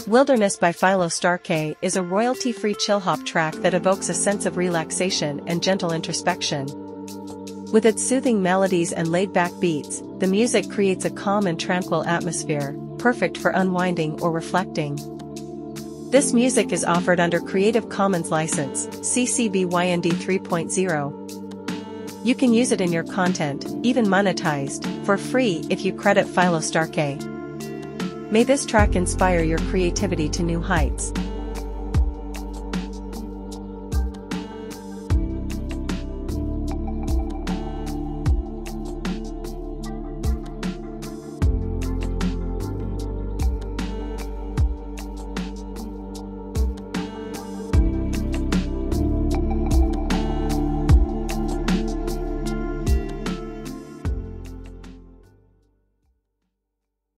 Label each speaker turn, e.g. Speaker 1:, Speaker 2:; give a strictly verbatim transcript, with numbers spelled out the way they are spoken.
Speaker 1: Wilderness by Filo Starquez is a royalty-free chill-hop track that evokes a sense of relaxation and gentle introspection. With its soothing melodies and laid-back beats, the music creates a calm and tranquil atmosphere, perfect for unwinding or reflecting. This music is offered under Creative Commons license, C C B Y N D three point oh. You can use it in your content, even monetized, for free if you credit Filo Starquez. May this track inspire your creativity to new heights.